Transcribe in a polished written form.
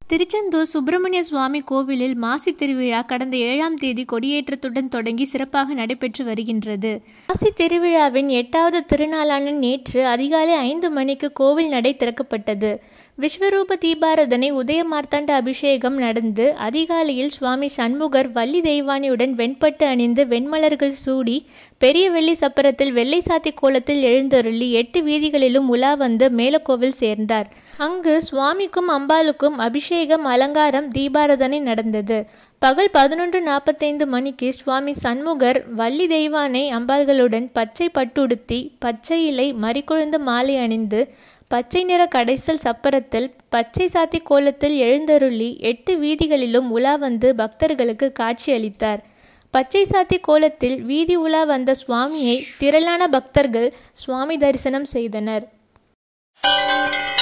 திருச்செந்தூர் சுப்பிரமணிய சுவாமி கோவிலில் மாசி திருவிழா கடந்த 7ஆம் தேதி கொடியேற்றத்துடன் தொடங்கி சிறப்பாக நடைபெற்று வருகின்றது. மாசி திருவிழாவின் 8வது திருநாளான நேற்று அதிகாலை 5 மணிக்கு கோவில் நடை திறக்கப்பட்டது. விஸ்வரூப தீபாராதனை, உதய மார்த்தாண்ட அபிஷேகம் நடந்து அதிகாலையில் சுவாமி சண்முகர் வள்ளி தெய்வானியுடன் வெண்பட்டு அணிந்து வெண்மலர்கள் சூடி பெரிய வெள்ளி சப்பரத்தில் வெள்ளை சாத்தி கோலத்தில் எழுந்தருளி 8 வீதிகளிலும் உலா வந்து மேலக்கோவில் சேர்ந்தார். அங்கு சுவாமிக்கும் அம்பாளுக்கும் அபிஷேகம், அலங்காரம், தீபாராதனை நடந்தது. பகல் 11:45 மணிக்கு சுவாமி சண்முகர் வள்ளி தெய்வானை அம்பாள்களுடன் பச்சை பட்டுடுத்தி, பச்சை இலை மறிக்கொழுந்து மாலை அணிந்து, பச்சை நிற கடைசல் சப்பரத்தில் பச்சை சாத்தி கோலத்தில் எழுந்தருளி 8 வீதிகளிலும் உலா வந்து பக்தர்களுக்கு காட்சி அளித்தார். பச்சை சாத்தி கோலத்தில் வீதி உலா வந்த சுவாமியை திரளான பக்தர்கள் சுவாமி தரிசனம் செய்தனர்.